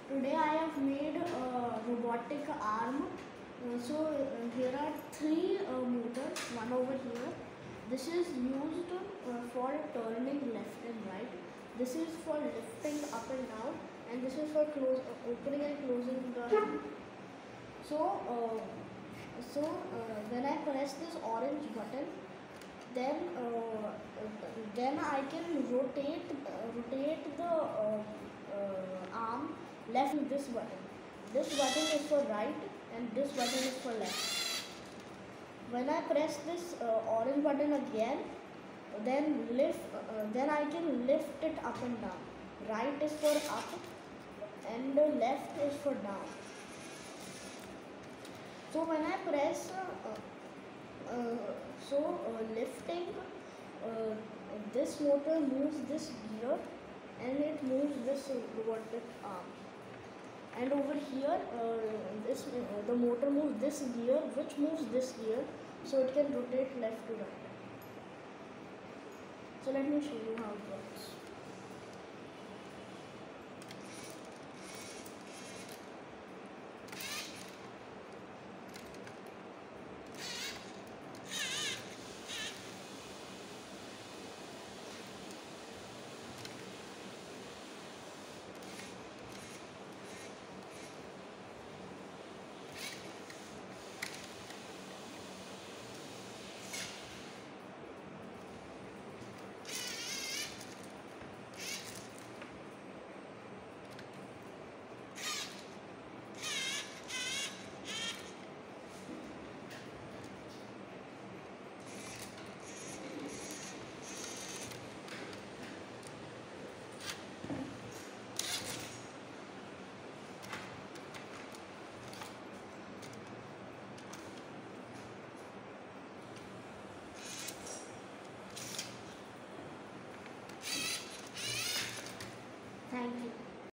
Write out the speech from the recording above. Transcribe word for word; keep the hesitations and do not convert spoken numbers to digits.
Today I have made a robotic arm. Uh, so uh, here are three uh, motors, one over here. This is used uh, for turning left and right. This is for lifting up and down, and this is for close, uh, opening and closing the hand. So, uh, so uh, when I press this orange button, then uh, then I can rotate uh, rotate the uh, uh, arm left with this button. This button is for right and this button is for left. When I press this uh, orange button again, then lift uh, then I can lift it up and down. Right is for up and the left is for down. So when I press uh, uh, so uh, lifting uh, this motor moves this gear and it moves this robotic arm. And over here, uh, this uh, the motor moves this gear, which moves this gear, so it can rotate left to right. So let me show you how it works. Thank you.